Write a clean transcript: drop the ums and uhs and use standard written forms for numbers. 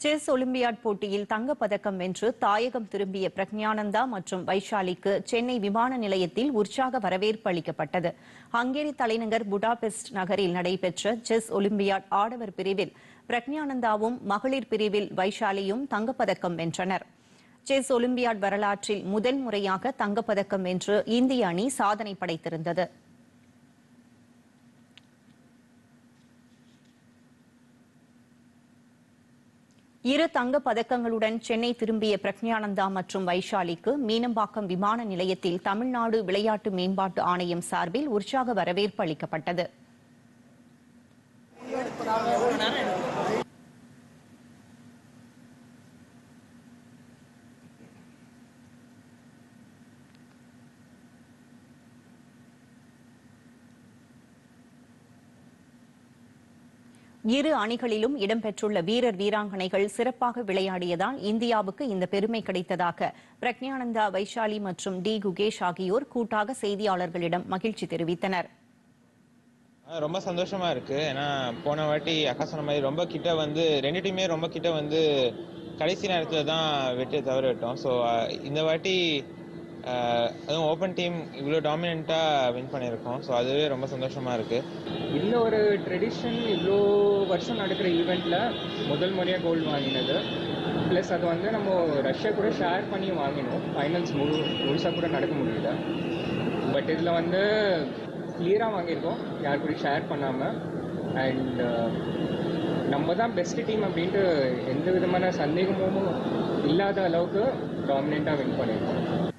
Chess olympiad போட்டியில் தங்கப்பதக்கம் வென்று தாயகம் திரும்பிய பிரக்ஞானந்தா மற்றும் வைஷாலிக்கு சென்னை விமான நிலையத்தில் உற்சாக வரவேற்பு அளிக்கப்பட்டது. ஹங்கேரி தலைநகர் புடாபெஸ்ட் நகரில் நடைபெற்ற செஸ் ஒலிம்பியாட் ஆடவர் பிரிவில் பிரக்ஞானந்தாவும் மகளிர் பிரிவில் வைஷாலியும் தங்கப்பதக்கம் வென்றனர். செஸ் ஒலிம்பியாட் வரலாற்றில் முதல் முறையாக தங்கப்பதக்கம் வென்று இந்திய அணி சாதனை படைத்திருந்தது. இரு தங்கப் பதக்கங்களுடன் சென்னை திரும்பிய பிரக்ஞானந்தா மற்றும் வைஷாலிக்கு மீனம்பாக்கம் விமான நிலையத்தில் தமிழ்நாடு விளையாட்டு மேம்பாட்டு ஆணையம் சார்பில் உற்சாக வரவேற்பு அளிக்கப்பட்டது. இரு அணிகளிலும் இடம்பெற்றுள்ள வீரர் வீராங்கனைகள் சிறப்பாக விளையாடியதால் இந்தியாவுக்கு இந்த பெருமை கிடைத்ததாக பிரக்ஞானந்தா, வைஷாலி மற்றும் டி குகேஷ் ஆகியோர் கூட்டாக செய்தியாளர்களிடம் மகிழ்ச்சி தெரிவித்தனர். ரொம்ப சந்தோஷமா இருக்கு. ஏன்னா போன வாட்டி அக்கா சொன்ன மாதிரி ரொம்ப கிட்ட வந்து ரெண்டு டீமே ரொம்ப கிட்ட வந்து கடைசி நேரத்தில் தான் வெற்றி தவற விட்டோம். ஸோ இந்த வாட்டி அதுவும் ஓப்பன் டீம் இவ்வளோ டாமினண்ட்டாக வின் பண்ணியிருக்கோம். ஸோ அதுவே ரொம்ப சந்தோஷமாக இருக்குது. இந்த ஒரு ட்ரெடிஷன் இவ்வளோ வருஷம் நடக்கிற ஈவெண்ட்டில் முதல் முறையாக கோல்டு வாங்கினது. ப்ளஸ் அது வந்து நம்ம ரஷ்யா கூட ஷேர் பண்ணி வாங்கினோம். ஃபைனல்ஸ் முழுசாக கூட நடக்க முடியல. பட் இதில் வந்து கிளியராக வாங்கியிருக்கோம், யார் கூட ஷேர் பண்ணாமல். அண்ட் நம்ம தான் பெஸ்ட் டீம் அப்படின்ட்டு எந்த விதமான சந்தேகமும் இல்லாத அளவுக்கு டாமினண்ட்டாக வின் பண்ணியிருக்கோம்.